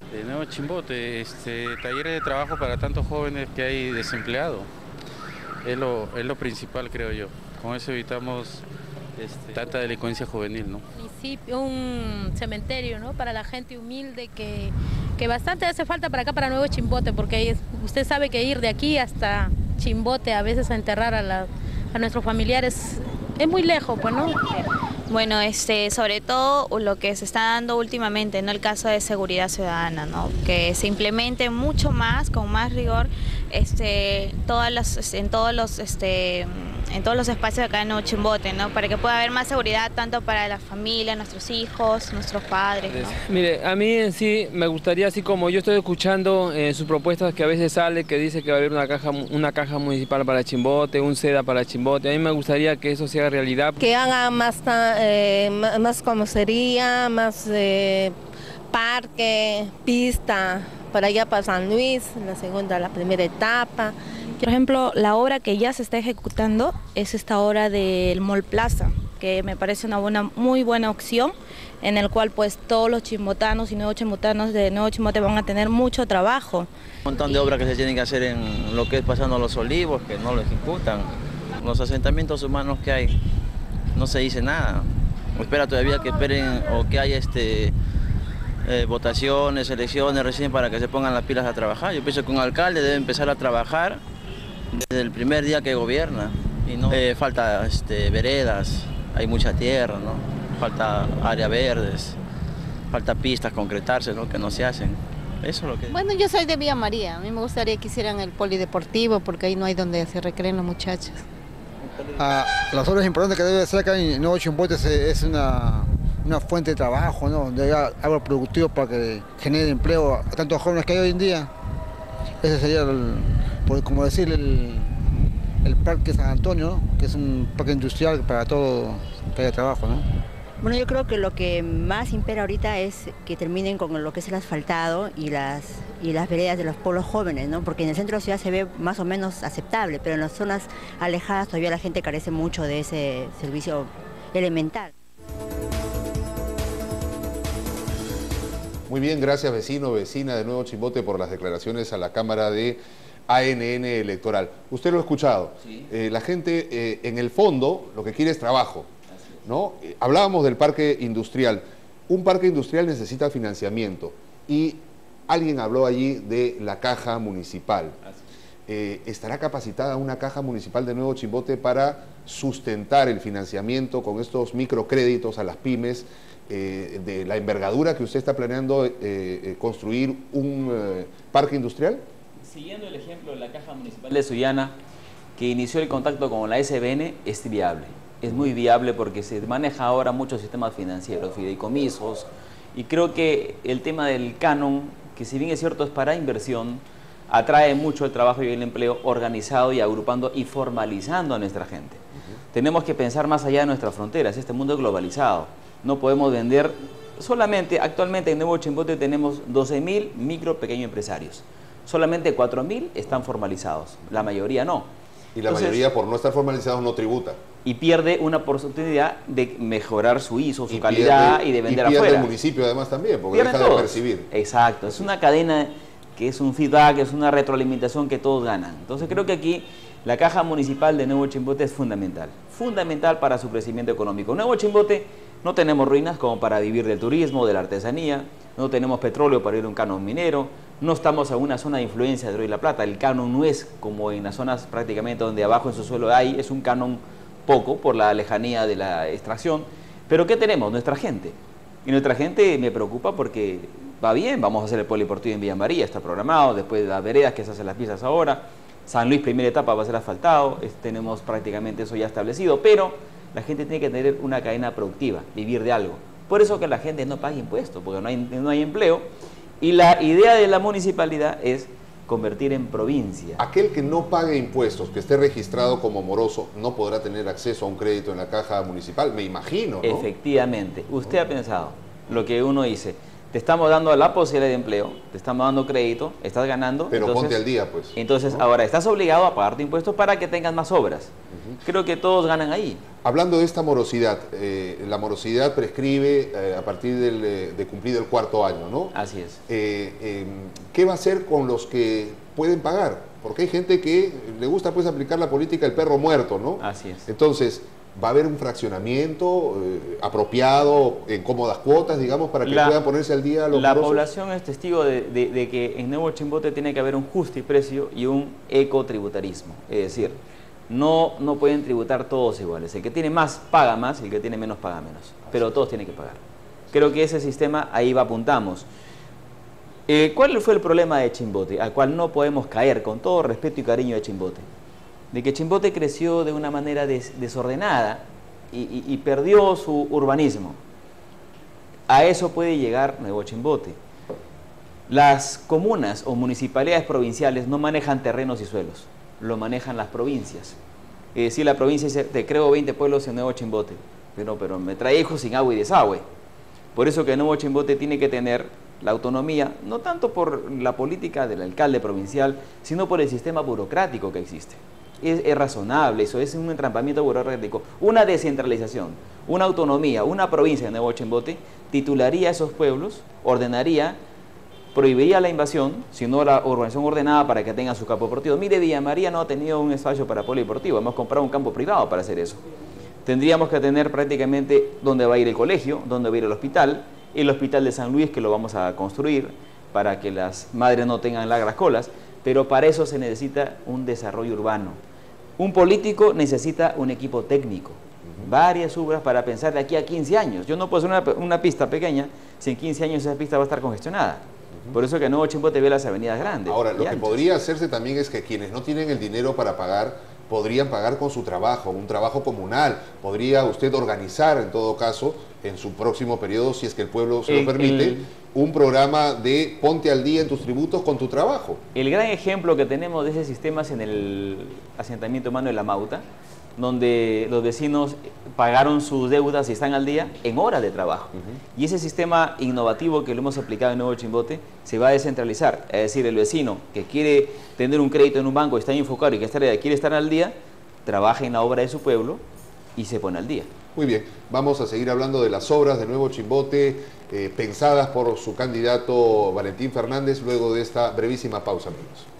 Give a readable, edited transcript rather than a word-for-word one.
De Nuevo Chimbote, talleres de trabajo para tantos jóvenes que hay desempleados. Es lo principal, creo yo. Con eso evitamos tanta delincuencia juvenil, ¿no? Municipio, un cementerio, ¿no? Para la gente humilde que bastante hace falta para acá, para Nuevo Chimbote, porque usted sabe que ir de aquí hasta Chimbote a veces a enterrar a nuestros familiares es muy lejos, pues, ¿no? Bueno, sobre todo lo que se está dando últimamente, ¿no? El caso de seguridad ciudadana, ¿no? Que se implemente mucho más, con más rigor, en todos los espacios acá en Nuevo Chimbote, ¿no? Para que pueda haber más seguridad tanto para la familia, nuestros hijos, nuestros padres, ¿no? Mire, a mí en sí me gustaría, así como yo estoy escuchando sus propuestas que a veces sale, que dice que va a haber una caja municipal para Chimbote, un SEDA para Chimbote, a mí me gustaría que eso sea realidad. Que haga más como sería, más parque, pista, para allá para San Luis, la primera etapa. Por ejemplo, la obra que ya se está ejecutando es esta obra del Mall Plaza, que me parece una muy buena opción, en el cual pues todos los chimbotanos y nuevos chimbotanos de Nuevo Chimbote van a tener mucho trabajo. Un montón de obras que se tienen que hacer en lo que es Pasando Los Olivos, que no lo ejecutan. Los asentamientos humanos que hay, no se dice nada. Espera todavía que esperen o que haya votaciones, elecciones recién para que se pongan las pilas a trabajar. Yo pienso que un alcalde debe empezar a trabajar desde el primer día que gobierna. Y no falta veredas, hay mucha tierra, ¿no? Falta áreas verdes, falta pistas concretarse, ¿no? Que no se hacen. Eso es lo que... Bueno, yo soy de Villa María. A mí me gustaría que hicieran el polideportivo porque ahí no hay donde se recreen los muchachos. Las obras importantes que debe hacer acá en Nuevo Chimbote es una fuente de trabajo, ¿no? Donde haya algo productivo para que genere empleo a tantos jóvenes que hay hoy en día. Ese sería, como decir, el Parque San Antonio, ¿no? Que es un parque industrial para todo que haya trabajo, ¿no? Bueno, yo creo que lo que más impera ahorita es que terminen con lo que es el asfaltado y las veredas de los pueblos jóvenes, ¿no? Porque en el centro de la ciudad se ve más o menos aceptable, pero en las zonas alejadas todavía la gente carece mucho de ese servicio elemental. Muy bien, gracias vecino, vecina de Nuevo Chimbote por las declaraciones a la Cámara de ANN Electoral. Usted lo ha escuchado. Sí. La gente, en el fondo, lo que quiere es trabajo, ¿no? Hablábamos del parque industrial. Un parque industrial necesita financiamiento y alguien habló allí de la caja municipal. ¿Estará capacitada una caja municipal de Nuevo Chimbote para sustentar el financiamiento con estos microcréditos a las pymes de la envergadura que usted está planeando construir un parque industrial? Siguiendo el ejemplo de la Caja Municipal de Sullana, que inició el contacto con la SBN, es viable. Es muy viable porque se maneja ahora muchos sistemas financieros, fideicomisos, y creo que el tema del canon, que si bien es cierto es para inversión, atrae mucho el trabajo y el empleo organizado y agrupando y formalizando a nuestra gente. Tenemos que pensar más allá de nuestras fronteras, este mundo es globalizado. No podemos vender solamente, actualmente en Nuevo Chimbote tenemos 12.000 micro pequeños empresarios. Solamente 4.000 están formalizados, la mayoría no. Y la mayoría, por no estar formalizados, no tributa. Y pierde una oportunidad de mejorar su ISO, su calidad y de vender afuera. Y pierde el municipio además también, porque pierde deja de percibir. Exacto, es una cadena que es un feedback, es una retroalimentación que todos ganan. Entonces creo que aquí la Caja Municipal de Nuevo Chimbote es fundamental para su crecimiento económico. Nuevo Chimbote no tenemos ruinas como para vivir del turismo, de la artesanía, no tenemos petróleo para ir a un canon minero, no estamos en una zona de influencia de Oro y la Plata, el canon no es como en las zonas prácticamente donde abajo en su suelo hay, es un canon poco por la lejanía de la extracción, pero ¿qué tenemos? Nuestra gente. Y nuestra gente me preocupa porque va bien, vamos a hacer el polideportivo en Villa María, está programado, después de las veredas que se hacen las piezas ahora, San Luis primera etapa va a ser asfaltado, tenemos prácticamente eso ya establecido, pero la gente tiene que tener una cadena productiva, vivir de algo. Por eso que la gente no paga impuestos, porque no hay empleo. Y la idea de la municipalidad es convertir en provincia. Aquel que no pague impuestos, que esté registrado como moroso, no podrá tener acceso a un crédito en la caja municipal, me imagino, ¿no? Efectivamente. Usted ha pensado lo que uno dice. te estamos dando la posibilidad de empleo, te estamos dando crédito, estás ganando. Pero entonces, ponte al día, pues. Entonces, ¿no? ahora estás obligado a pagar tu impuesto para que tengas más obras. Creo que todos ganan ahí. Hablando de esta morosidad, la morosidad prescribe a partir de cumplido el 4º año, ¿no? Así es. ¿Qué va a hacer con los que pueden pagar? Porque hay gente que le gusta pues aplicar la política del perro muerto, ¿no? Así es. Entonces, ¿va a haber un fraccionamiento apropiado en cómodas cuotas, digamos, para que puedan ponerse al día los La morosos? población es testigo de que en Nuevo Chimbote tiene que haber un justiprecio y un ecotributarismo. Es decir, no pueden tributar todos iguales. El que tiene más paga más y el que tiene menos paga menos. Pero todos tienen que pagar. Creo que ese sistema ahí apuntamos. ¿Cuál fue el problema de Chimbote? Al cual no podemos caer, con todo respeto y cariño de Chimbote. De que Chimbote creció de una manera desordenada y perdió su urbanismo. A eso puede llegar Nuevo Chimbote. Las comunas o municipalidades provinciales no manejan terrenos y suelos, lo manejan las provincias. Es decir, la provincia dice, te creo 20 pueblos en Nuevo Chimbote, pero me trae hijos sin agua y desagüe. Por eso que Nuevo Chimbote tiene que tener la autonomía, no tanto por la política del alcalde provincial, sino por el sistema burocrático que existe. Es razonable, eso es un entrampamiento burocrático, una descentralización, una autonomía, una provincia de Nuevo Chimbote titularía a esos pueblos, ordenaría, prohibiría la invasión, sino la urbanización ordenada para que tengan su campo deportivo. Mire, Villa María no ha tenido un espacio para polideportivo, hemos comprado un campo privado para hacer eso. Tendríamos que tener prácticamente dónde va a ir el colegio, dónde va a ir el hospital de San Luis, que lo vamos a construir para que las madres no tengan largas colas, pero para eso se necesita un desarrollo urbano. Un político necesita un equipo técnico, varias obras para pensar de aquí a 15 años. Yo no puedo hacer una pista pequeña si en 15 años esa pista va a estar congestionada. Por eso que Nuevo Chimbote ve las avenidas grandes. Ahora, lo que podría hacerse también es que quienes no tienen el dinero para pagar, podrían pagar con su trabajo, un trabajo comunal. Podría usted organizar, en todo caso, en su próximo periodo, si es que el pueblo se lo permite, un programa de ponte al día en tus tributos con tu trabajo. El gran ejemplo que tenemos de ese sistema es en el asentamiento humano de La Mauta, donde los vecinos pagaron sus deudas y están al día en horas de trabajo. Y ese sistema innovativo que lo hemos aplicado en Nuevo Chimbote se va a descentralizar. Es decir, el vecino que quiere tener un crédito en un banco, está enfocado y que quiere estar al día, trabaja en la obra de su pueblo y se pone al día. Muy bien, vamos a seguir hablando de las obras de Nuevo Chimbote pensadas por su candidato Valentín Fernández luego de esta brevísima pausa, amigos.